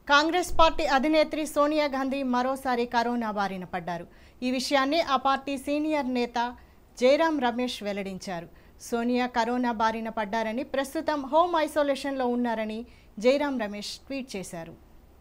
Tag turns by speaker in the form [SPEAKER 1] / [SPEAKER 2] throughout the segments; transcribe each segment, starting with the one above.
[SPEAKER 1] Congress party అధినేత్రి సోనియా గాంధీ మరోసారి corona బారిన పడ్డారు. ఈ విషయాన్ని ఆ పార్టీ సీనియర్ నేత జైరాం రమేష్ వెల్లడించారు. సోనియా కరోనా బారిన పడ్డారని, ప్రస్తుతం హోమ్ ఐసోలేషన్లో ఉన్నారని జైరాం రమేష్ ట్వీట్ చేశారు.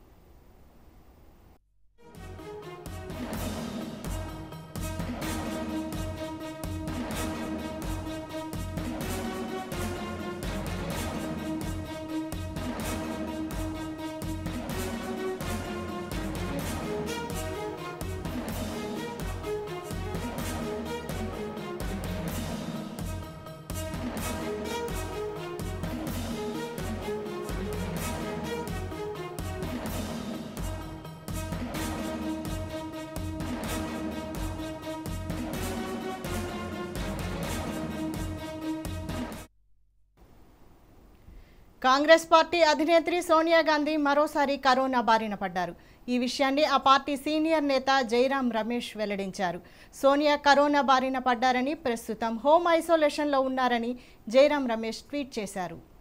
[SPEAKER 1] కాంగ్రెస్ పార్టీ అధినేత్రి సోనియా గాంధీ మరోసారి కరోనా బారిన పడ్డారు. ఈ విషయాన్ని ఆ పార్టీ సీనియర్ నేత జైరాం రమేష్ వెల్లడించారు. సోనియా కరోనా బారిన పడ్డారని, ప్రస్తుతం హోమ్ ఐసోలేషన్లో ఉన్నారని జైరాం రమేష్ ట్వీట్ చేశారు.